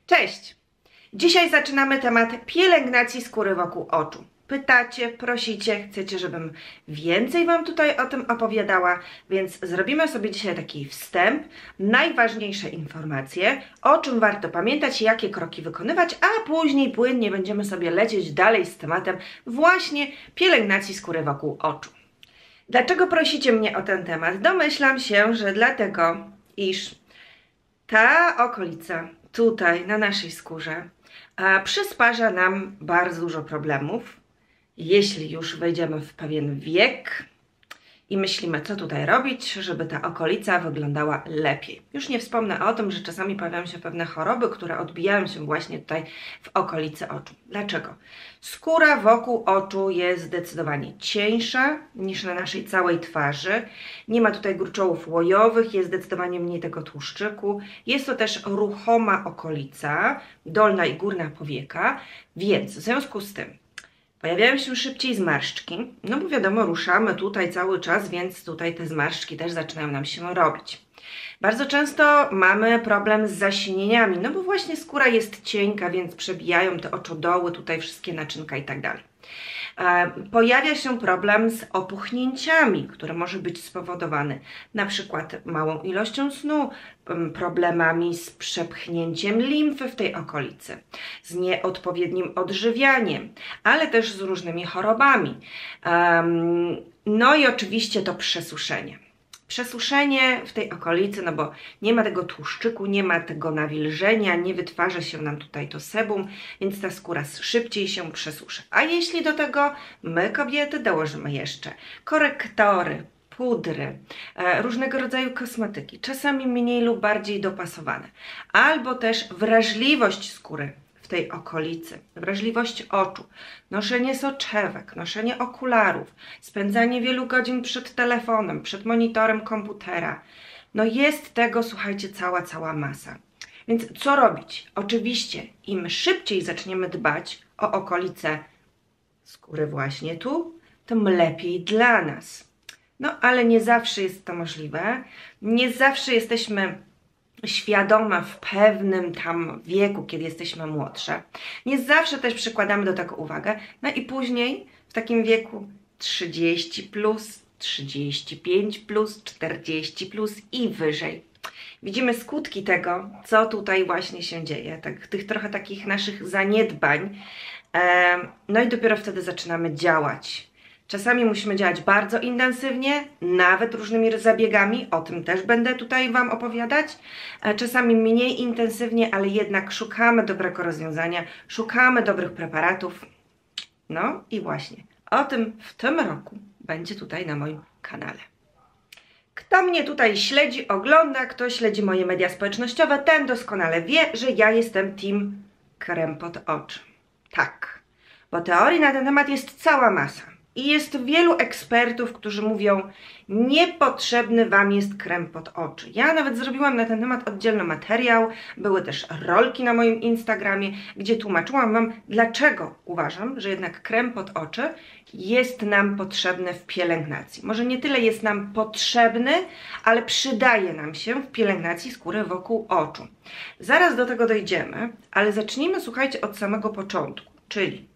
Cześć! Dzisiaj zaczynamy temat pielęgnacji skóry wokół oczu. Pytacie, prosicie, chcecie, żebym więcej Wam tutaj o tym opowiadała, więc zrobimy sobie dzisiaj taki wstęp, najważniejsze informacje, o czym warto pamiętać, jakie kroki wykonywać, a później płynnie będziemy sobie lecieć dalej z tematem właśnie pielęgnacji skóry wokół oczu. Dlaczego prosicie mnie o ten temat? Domyślam się, że dlatego, iż ta okolica tutaj na naszej skórze przysparza nam bardzo dużo problemów, jeśli już wejdziemy w pewien wiek i myślimy, co tutaj robić, żeby ta okolica wyglądała lepiej. Już nie wspomnę o tym, że czasami pojawiają się pewne choroby, które odbijają się właśnie tutaj w okolicy oczu. Dlaczego? Skóra wokół oczu jest zdecydowanie cieńsza niż na naszej całej twarzy. Nie ma tutaj gruczołów łojowych, jest zdecydowanie mniej tego tłuszczyku. Jest to też ruchoma okolica, dolna i górna powieka, więc w związku z tym pojawiają się szybciej zmarszczki, no bo wiadomo, ruszamy tutaj cały czas, więc tutaj te zmarszczki też zaczynają nam się robić. Bardzo często mamy problem z zasinieniami, no bo właśnie skóra jest cienka, więc przebijają te oczodoły, tutaj wszystkie naczynka i tak dalej. Pojawia się problem z opuchnięciami, który może być spowodowany na przykład małą ilością snu, problemami z przepchnięciem limfy w tej okolicy, z nieodpowiednim odżywianiem, ale też z różnymi chorobami. No i oczywiście to przesuszenie. Przesuszenie w tej okolicy, no bo nie ma tego tłuszczyku, nie ma tego nawilżenia, nie wytwarza się nam tutaj to sebum, więc ta skóra szybciej się przesuszy. A jeśli do tego my, kobiety, dołożymy jeszcze korektory, pudry, różnego rodzaju kosmetyki, czasami mniej lub bardziej dopasowane, albo też wrażliwość skóry w tej okolicy, wrażliwość oczu, noszenie soczewek, noszenie okularów, spędzanie wielu godzin przed telefonem, przed monitorem komputera. No jest tego, słuchajcie, cała masa. Więc co robić? Oczywiście im szybciej zaczniemy dbać o okolice skóry właśnie tu, tym lepiej dla nas. No ale nie zawsze jest to możliwe, nie zawsze jesteśmy świadome w pewnym tam wieku, kiedy jesteśmy młodsze. Nie zawsze też przykładamy do tego uwagę. No i później w takim wieku 30 plus, 35 plus, 40 plus i wyżej. Widzimy skutki tego, co tutaj właśnie się dzieje, tych trochę takich naszych zaniedbań. No i dopiero wtedy zaczynamy działać. Czasami musimy działać bardzo intensywnie, nawet różnymi zabiegami, o tym też będę tutaj Wam opowiadać. Czasami mniej intensywnie, ale jednak szukamy dobrego rozwiązania, szukamy dobrych preparatów. No i właśnie o tym w tym roku będzie tutaj na moim kanale. Kto mnie tutaj śledzi, ogląda, kto śledzi moje media społecznościowe, ten doskonale wie, że ja jestem team krem pod oczy. Tak, bo teorii na ten temat jest cała masa. I jest wielu ekspertów, którzy mówią, niepotrzebny Wam jest krem pod oczy. Ja nawet zrobiłam na ten temat oddzielny materiał, były też rolki na moim Instagramie, gdzie tłumaczyłam Wam, dlaczego uważam, że jednak krem pod oczy jest nam potrzebny w pielęgnacji. Może nie tyle jest nam potrzebny, ale przydaje nam się w pielęgnacji skóry wokół oczu. Zaraz do tego dojdziemy, ale zacznijmy, słuchajcie, od samego początku, czyli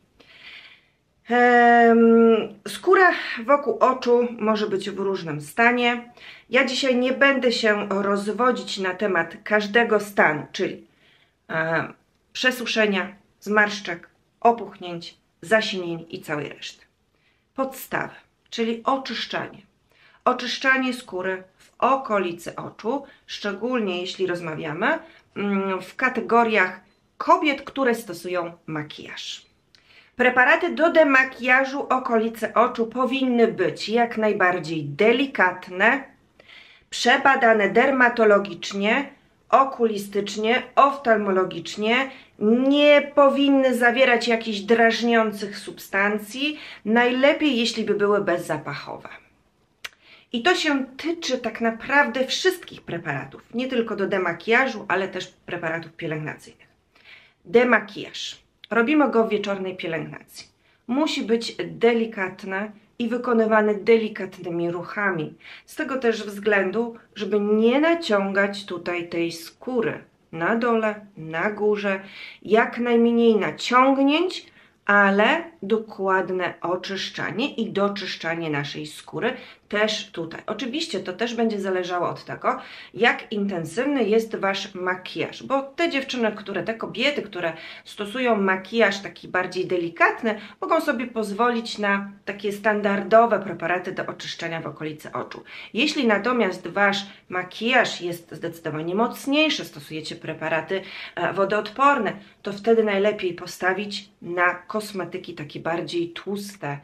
skóra wokół oczu może być w różnym stanie. Ja dzisiaj nie będę się rozwodzić na temat każdego stanu, czyli przesuszenia, zmarszczek, opuchnięć, zasinień i całej reszty. Podstawy, czyli oczyszczanie. Oczyszczanie skóry w okolicy oczu, szczególnie jeśli rozmawiamy w kategoriach kobiet, które stosują makijaż. Preparaty do demakijażu okolicy oczu powinny być jak najbardziej delikatne, przebadane dermatologicznie, okulistycznie, oftalmologicznie, nie powinny zawierać jakichś drażniących substancji, najlepiej jeśli by były bezzapachowe. I to się tyczy tak naprawdę wszystkich preparatów, nie tylko do demakijażu, ale też preparatów pielęgnacyjnych. Demakijaż. Robimy go w wieczornej pielęgnacji. Musi być delikatny i wykonywany delikatnymi ruchami. Z tego też względu, żeby nie naciągać tutaj tej skóry. na dole, na górze, jak najmniej naciągnięć, ale dokładne oczyszczanie i doczyszczanie naszej skóry też tutaj. Oczywiście to też będzie zależało od tego, jak intensywny jest Wasz makijaż, bo te dziewczyny, te kobiety, które stosują makijaż taki bardziej delikatny, mogą sobie pozwolić na takie standardowe preparaty do oczyszczania w okolicy oczu. Jeśli natomiast Wasz makijaż jest zdecydowanie mocniejszy, stosujecie preparaty wodoodporne, to wtedy najlepiej postawić na kosmetyki takie bardziej tłuste,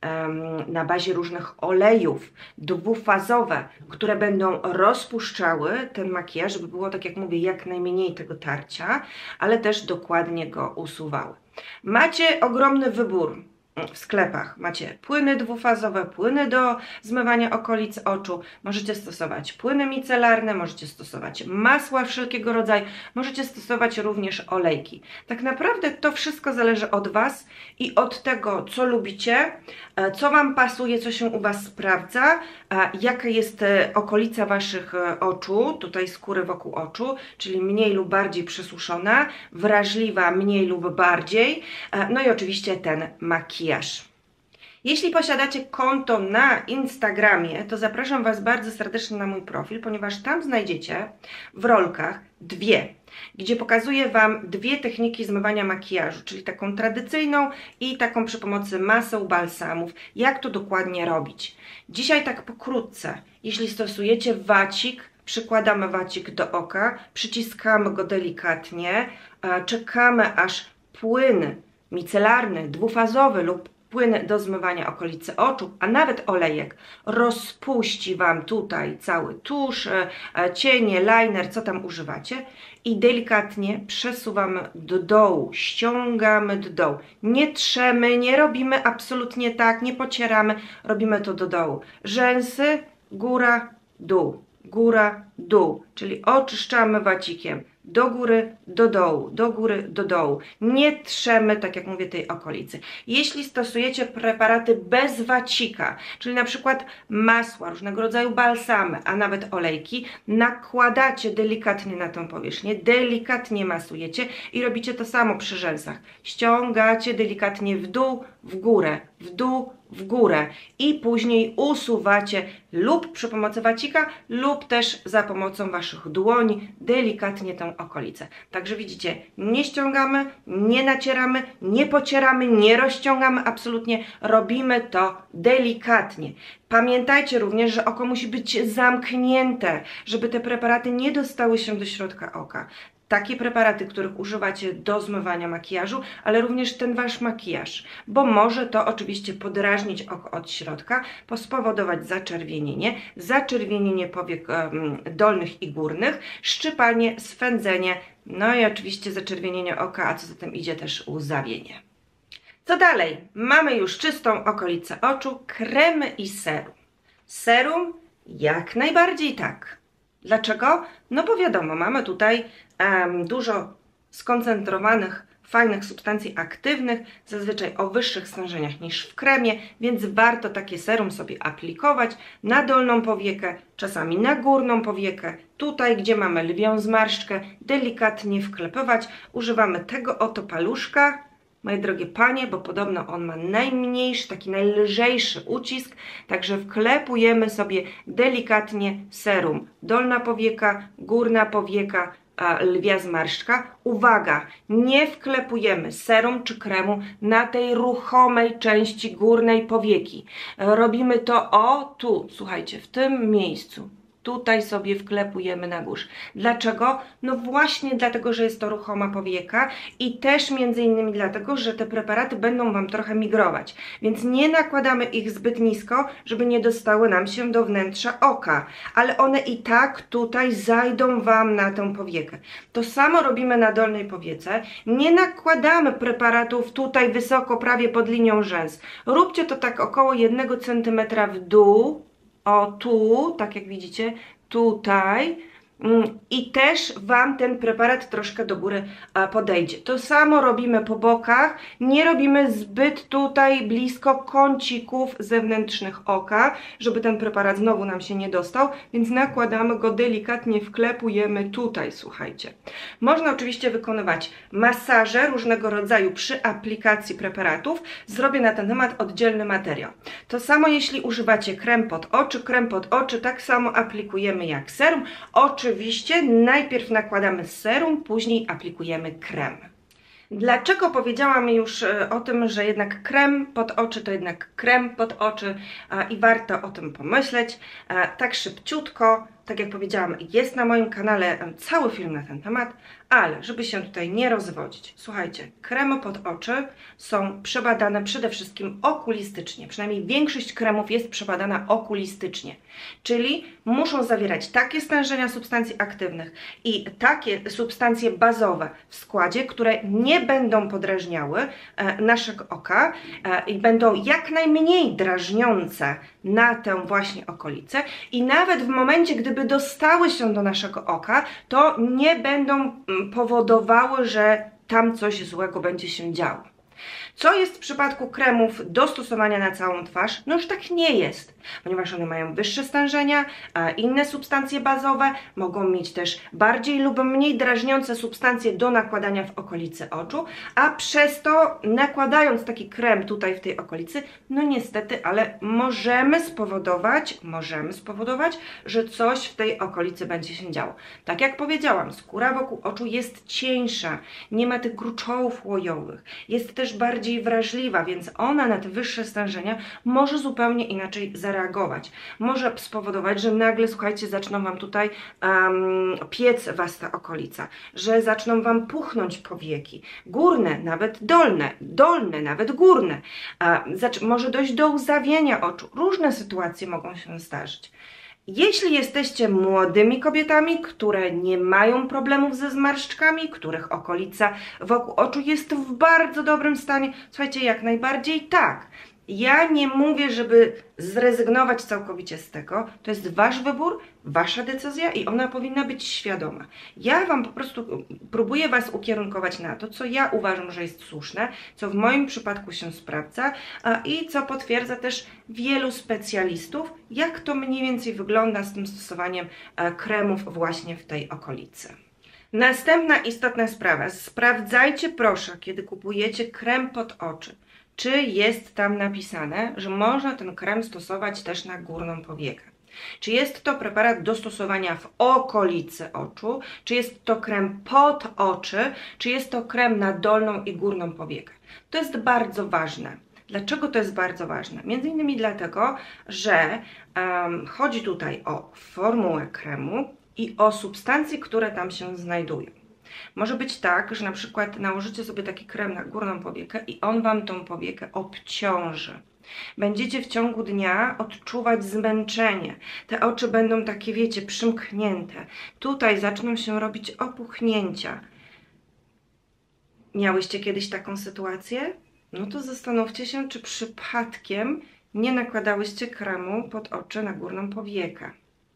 na bazie różnych olejów, dwufazowe, które będą rozpuszczały ten makijaż, żeby było, tak jak mówię, jak najmniej tego tarcia, ale też dokładnie go usuwały. Macie ogromny wybór w sklepach. Macie płyny dwufazowe, płyny do zmywania okolic oczu, możecie stosować płyny micelarne, możecie stosować masła wszelkiego rodzaju, możecie stosować również olejki. Tak naprawdę to wszystko zależy od Was i od tego, co lubicie, co Wam pasuje, co się u Was sprawdza, jaka jest okolica Waszych oczu, tutaj skóry wokół oczu, czyli mniej lub bardziej przesuszona, wrażliwa mniej lub bardziej, no i oczywiście ten makijaż. Jeśli posiadacie konto na Instagramie, to zapraszam Was bardzo serdecznie na mój profil, ponieważ tam znajdziecie w rolkach gdzie pokazuję Wam dwie techniki zmywania makijażu, czyli taką tradycyjną i taką przy pomocy maseł, balsamów, jak to dokładnie robić. Dzisiaj tak pokrótce, jeśli stosujecie wacik, przykładamy wacik do oka, przyciskamy go delikatnie, czekamy aż płyn micelarny, dwufazowy lub płyn do zmywania okolicy oczu, a nawet olejek rozpuści Wam tutaj cały tusz, cienie, liner, co tam używacie i delikatnie przesuwamy do dołu, ściągamy do dołu. Nie trzemy, nie robimy absolutnie tak, nie pocieramy, robimy to do dołu. Rzęsy, góra, dół, czyli oczyszczamy wacikiem do góry, do dołu, do góry, do dołu. Nie trzemy, tak jak mówię, tej okolicy. Jeśli stosujecie preparaty bez wacika, czyli na przykład masła, różnego rodzaju balsamy, a nawet olejki, nakładacie delikatnie na tą powierzchnię, delikatnie masujecie i robicie to samo przy rzęsach. Ściągacie delikatnie w dół, w górę, w dół, w górę i później usuwacie lub przy pomocy wacika, lub też za pomocą Waszych dłoni delikatnie tę okolicę. Także widzicie, nie ściągamy, nie nacieramy, nie pocieramy, nie rozciągamy, absolutnie robimy to delikatnie. Pamiętajcie również, że oko musi być zamknięte, żeby te preparaty nie dostały się do środka oka. Takie preparaty, których używacie do zmywania makijażu, ale również ten Wasz makijaż, bo może to oczywiście podrażnić oko od środka, spowodować zaczerwienienie powiek dolnych i górnych, szczypanie, swędzenie, no i oczywiście zaczerwienienie oka, a co za tym idzie też łzawienie. Co dalej? Mamy już czystą okolicę oczu, kremy i serum. Serum jak najbardziej tak. Dlaczego? No bo wiadomo, mamy tutaj dużo skoncentrowanych, fajnych substancji aktywnych, zazwyczaj o wyższych stężeniach niż w kremie, więc warto takie serum sobie aplikować na dolną powiekę, czasami na górną powiekę, tutaj gdzie mamy lwią zmarszczkę, delikatnie wklepywać. Używamy tego oto paluszka, moje drogie panie, bo podobno on ma najmniejszy, taki najlżejszy ucisk, także wklepujemy sobie delikatnie serum. Dolna powieka, górna powieka, lwia zmarszczka. Uwaga, nie wklepujemy serum czy kremu na tej ruchomej części górnej powieki. Robimy to tu, słuchajcie, w tym miejscu. Tutaj sobie wklepujemy na górze. Dlaczego? No właśnie dlatego, że jest to ruchoma powieka i też między innymi dlatego, że te preparaty będą Wam trochę migrować. Więc nie nakładamy ich zbyt nisko, żeby nie dostały nam się do wnętrza oka. Ale one i tak tutaj zajdą Wam na tę powiekę. To samo robimy na dolnej powiece. Nie nakładamy preparatów tutaj wysoko, prawie pod linią rzęs. Róbcie to tak około 1 cm w dół. O tu, tak jak widzicie, tutaj, i też Wam ten preparat troszkę do góry podejdzie. To samo robimy po bokach, nie robimy zbyt tutaj blisko kącików zewnętrznych oka, żeby ten preparat znowu nam się nie dostał, więc nakładamy go delikatnie, wklepujemy tutaj, słuchajcie. Można oczywiście wykonywać masaże różnego rodzaju przy aplikacji preparatów. Zrobię na ten temat oddzielny materiał. To samo jeśli używacie krem pod oczy tak samo aplikujemy jak serum. Oczywiście najpierw nakładamy serum, później aplikujemy krem. Dlaczego powiedziałam już o tym, że jednak krem pod oczy to jednak krem pod oczy i warto o tym pomyśleć tak szybciutko? Tak jak powiedziałam, jest na moim kanale cały film na ten temat, ale żeby się tutaj nie rozwodzić, słuchajcie, kremy pod oczy są przebadane przede wszystkim okulistycznie, przynajmniej większość kremów jest przebadana okulistycznie, czyli muszą zawierać takie stężenia substancji aktywnych i takie substancje bazowe w składzie, które nie będą podrażniały naszego oka i będą jak najmniej drażniące na tę właśnie okolicę i nawet w momencie, gdyby dostały się do naszego oka, to nie będą powodowały, że tam coś złego będzie się działo. Co jest w przypadku kremów do stosowania na całą twarz? No już tak nie jest, ponieważ one mają wyższe stężenia, a inne substancje bazowe mogą mieć też bardziej lub mniej drażniące substancje do nakładania w okolicy oczu, a przez to nakładając taki krem tutaj w tej okolicy, no niestety, ale możemy spowodować, że coś w tej okolicy będzie się działo. Tak jak powiedziałam, skóra wokół oczu jest cieńsza, nie ma tych gruczołów łojowych, jest też bardziej wrażliwa, więc ona na te wyższe stężenia może zupełnie inaczej zareagować. Może spowodować, że nagle, słuchajcie, zaczną Wam tutaj piec Was ta okolica, że zaczną Wam puchnąć powieki, górne, nawet dolne, nawet górne. Może dojść do łzawienia oczu. Różne sytuacje mogą się zdarzyć. Jeśli jesteście młodymi kobietami, które nie mają problemów ze zmarszczkami, których okolica wokół oczu jest w bardzo dobrym stanie, słuchajcie, jak najbardziej tak. Ja nie mówię, żeby zrezygnować całkowicie z tego. To jest Wasz wybór, Wasza decyzja i ona powinna być świadoma. Ja Wam po prostu próbuję Was ukierunkować na to, co ja uważam, że jest słuszne, co w moim przypadku się sprawdza i co potwierdza też wielu specjalistów, jak to mniej więcej wygląda z tym stosowaniem kremów właśnie w tej okolicy. Następna istotna sprawa. Sprawdzajcie proszę, kiedy kupujecie krem pod oczy, czy jest tam napisane, że można ten krem stosować też na górną powiekę. Czy jest to preparat do stosowania w okolicy oczu, czy jest to krem pod oczy, czy jest to krem na dolną i górną powiekę. To jest bardzo ważne. Dlaczego to jest bardzo ważne? Między innymi dlatego, że chodzi tutaj o formułę kremu i o substancje, które tam się znajdują. Może być tak, że na przykład nałożycie sobie taki krem na górną powiekę i on Wam tą powiekę obciąży. Będziecie w ciągu dnia odczuwać zmęczenie. Te oczy będą takie, wiecie, przymknięte. Tutaj zaczną się robić opuchnięcia. Miałyście kiedyś taką sytuację? No to zastanówcie się, czy przypadkiem nie nakładałyście kremu pod oczy na górną powiekę.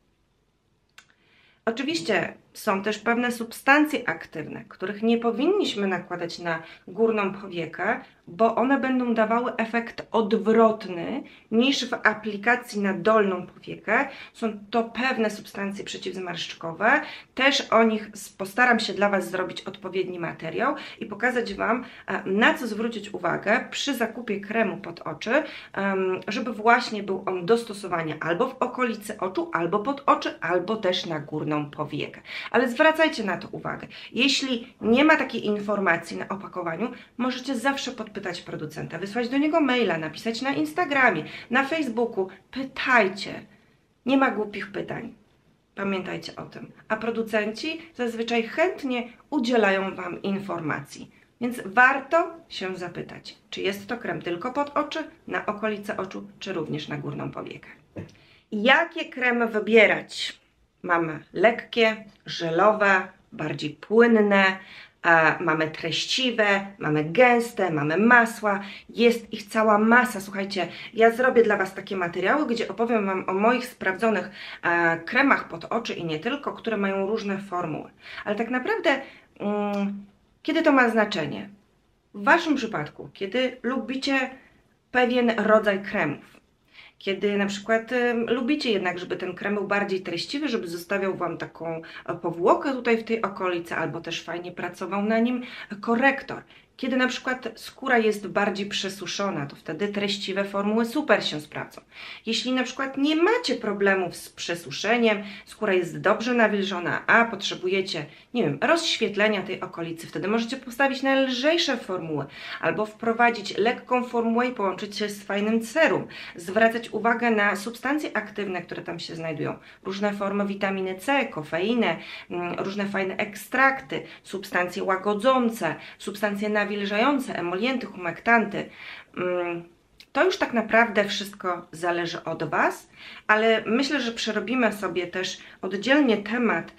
Oczywiście są też pewne substancje aktywne, których nie powinniśmy nakładać na górną powiekę, bo one będą dawały efekt odwrotny niż w aplikacji na dolną powiekę. Są to pewne substancje przeciwzmarszczkowe. Też o nich postaram się dla Was zrobić odpowiedni materiał i pokazać Wam, na co zwrócić uwagę przy zakupie kremu pod oczy, żeby właśnie był on do stosowania albo w okolicy oczu, albo pod oczy, albo też na górną powiekę. Ale zwracajcie na to uwagę. Jeśli nie ma takiej informacji na opakowaniu, możecie zawsze podpytać producenta, wysłać do niego maila, napisać na Instagramie, na Facebooku. Pytajcie. Nie ma głupich pytań. Pamiętajcie o tym. A producenci zazwyczaj chętnie udzielają Wam informacji. Więc warto się zapytać, czy jest to krem tylko pod oczy, na okolice oczu, czy również na górną powiekę. Jakie kremy wybierać? Mamy lekkie, żelowe, bardziej płynne, mamy treściwe, mamy gęste, mamy masła, jest ich cała masa. Słuchajcie, ja zrobię dla Was takie materiały, gdzie opowiem Wam o moich sprawdzonych kremach pod oczy i nie tylko, które mają różne formuły. Ale tak naprawdę, kiedy to ma znaczenie? W Waszym przypadku, kiedy lubicie pewien rodzaj kremów, kiedy na przykład lubicie jednak, żeby ten krem był bardziej treściwy, żeby zostawiał Wam taką powłokę tutaj w tej okolicy, albo też fajnie pracował na nim korektor. Kiedy na przykład skóra jest bardziej przesuszona, to wtedy treściwe formuły super się sprawdzą. Jeśli na przykład nie macie problemów z przesuszeniem, skóra jest dobrze nawilżona, a potrzebujecie, nie wiem, rozświetlenia tej okolicy, wtedy możecie postawić na lżejsze formuły, albo wprowadzić lekką formułę i połączyć się z fajnym serum, zwracać uwagę na substancje aktywne, które tam się znajdują, różne formy witaminy C, kofeinę, różne fajne ekstrakty, substancje łagodzące, substancje nawilżające, emolienty, humektanty. To już tak naprawdę wszystko zależy od Was, ale myślę, że przerobimy sobie też oddzielnie temat,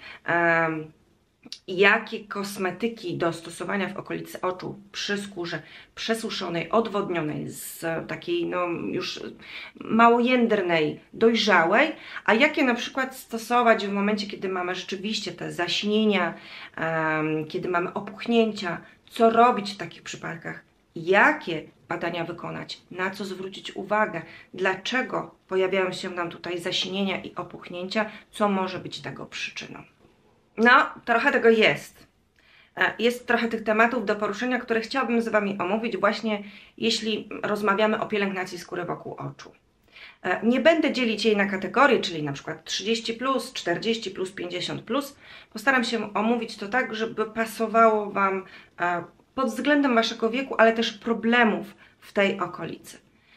jakie kosmetyki do stosowania w okolicy oczu przy skórze przesuszonej, odwodnionej, z takiej no już małojędrnej, dojrzałej, a jakie na przykład stosować w momencie, kiedy mamy rzeczywiście te zaśnienia, kiedy mamy opuchnięcia, co robić w takich przypadkach, jakie badania wykonać, na co zwrócić uwagę, dlaczego pojawiają się nam tutaj zaśnienia i opuchnięcia, co może być tego przyczyną. No, trochę tego jest. Jest trochę tych tematów do poruszenia, które chciałabym z Wami omówić właśnie, jeśli rozmawiamy o pielęgnacji skóry wokół oczu. Nie będę dzielić jej na kategorie, czyli na przykład 30+, 40+, 50+. Postaram się omówić to tak, żeby pasowało Wam pod względem Waszego wieku, ale też problemów w tej okolicy.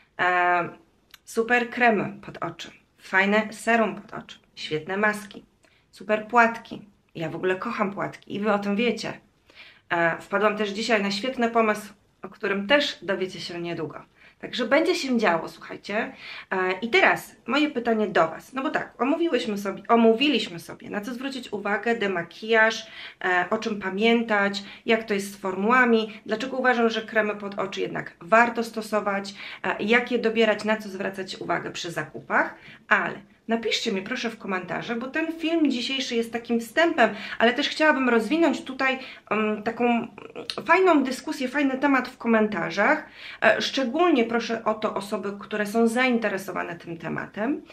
Super kremy pod oczy, fajne serum pod oczy, świetne maski, super płatki. Ja w ogóle kocham płatki i Wy o tym wiecie. Wpadłam też dzisiaj na świetny pomysł, o którym też dowiecie się niedługo. Także będzie się działo, słuchajcie. I teraz moje pytanie do Was. No bo tak, omówiliśmy sobie, na co zwrócić uwagę, demakijaż, o czym pamiętać, jak to jest z formułami, dlaczego uważam, że kremy pod oczy jednak warto stosować, jak je dobierać, na co zwracać uwagę przy zakupach, ale napiszcie mi proszę w komentarzach, bo ten film dzisiejszy jest takim wstępem, ale też chciałabym rozwinąć tutaj taką fajną dyskusję, fajny temat w komentarzach. Szczególnie proszę o to osoby, które są zainteresowane tym tematem.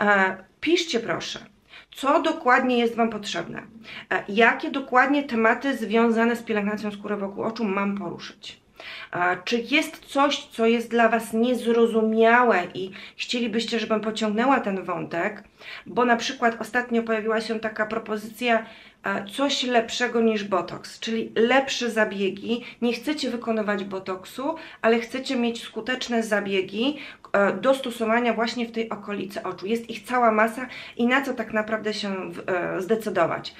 Piszcie proszę, co dokładnie jest Wam potrzebne, jakie dokładnie tematy związane z pielęgnacją skóry wokół oczu mam poruszyć. Czy jest coś, co jest dla Was niezrozumiałe i chcielibyście, żebym pociągnęła ten wątek? Bo na przykład ostatnio pojawiła się taka propozycja coś lepszego niż botoks, czyli lepsze zabiegi. Nie chcecie wykonywać botoksu, ale chcecie mieć skuteczne zabiegi do stosowania właśnie w tej okolicy oczu. Jest ich cała masa i na co tak naprawdę się zdecydować?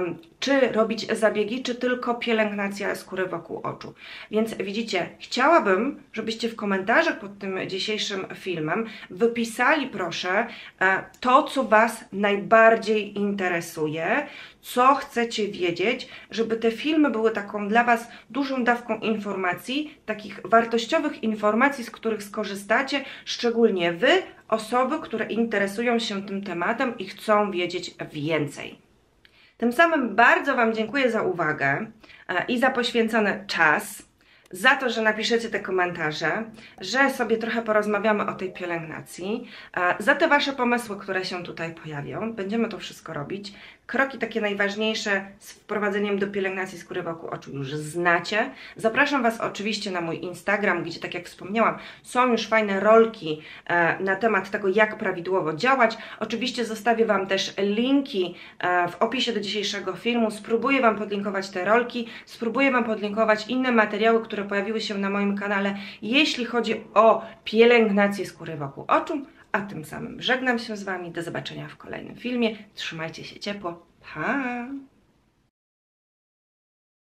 Czy robić zabiegi, czy tylko pielęgnacja skóry wokół oczu? Więc widzicie, chciałabym, żebyście w komentarzach pod tym dzisiejszym filmem wypisali proszę to, co Was najbardziej interesuje, co chcecie wiedzieć, żeby te filmy były taką dla Was dużą dawką informacji, takich wartościowych informacji, z których skorzystacie, szczególnie Wy, osoby, które interesują się tym tematem i chcą wiedzieć więcej. Tym samym bardzo Wam dziękuję za uwagę i za poświęcony czas, za to, że napiszecie te komentarze, że sobie trochę porozmawiamy o tej pielęgnacji, za te Wasze pomysły, które się tutaj pojawią. Będziemy to wszystko robić. Kroki takie najważniejsze z wprowadzeniem do pielęgnacji skóry wokół oczu już znacie. Zapraszam Was oczywiście na mój Instagram, gdzie, tak jak wspomniałam, są już fajne rolki na temat tego, jak prawidłowo działać. Oczywiście zostawię Wam też linki w opisie do dzisiejszego filmu. Spróbuję Wam podlinkować te rolki, spróbuję Wam podlinkować inne materiały, które pojawiły się na moim kanale, jeśli chodzi o pielęgnację skóry wokół oczu. A tym samym żegnam się z Wami. Do zobaczenia w kolejnym filmie. Trzymajcie się ciepło. Pa!